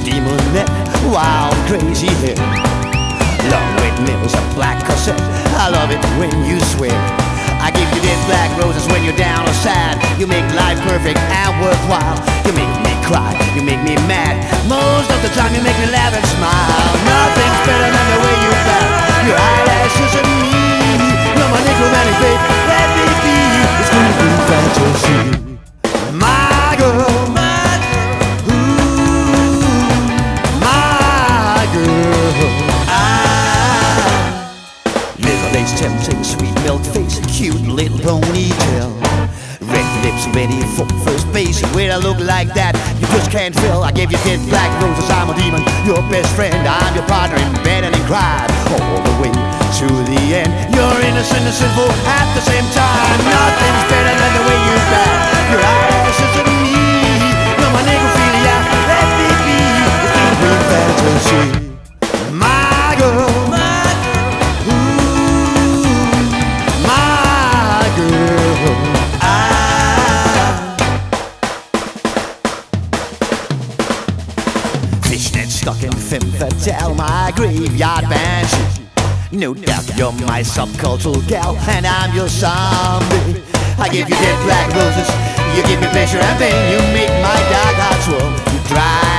demonette, wild crazy hair, long red nails, a black cassette. I love it when you swear. I give you dead black roses when you're down or sad. You make life perfect and worthwhile. You make me cry, you make me mad. Most of the time you make me laugh and smile. Nothing's better than the way you laugh. Your eyelashes and me. You're my necromantic babe. Let me be. It's gonna be fantasy. My girl, my girl, ooh, my girl. Little lace tempting, sweet milk face, cute little ponytail, red lips ready for first base. When I look like that, you just can't feel. I gave you dead black roses, I'm a demon, your best friend. I'm your partner in bed and in crime, all the way to the end. You're innocent and sinful at the same time. Nothing's better than the way you laugh. Your eyelashes and me. You're my necrophilia, let me be. It's gonna be fantasy. My girl, my girl, ooh, my girl. Fishnet stocking, femme fatale, my graveyard banshee. No doubt you're my subcultural gal, and I'm your zombie. I give you dead black roses, you give me pleasure and pain. You make my dark heart swirl, you drive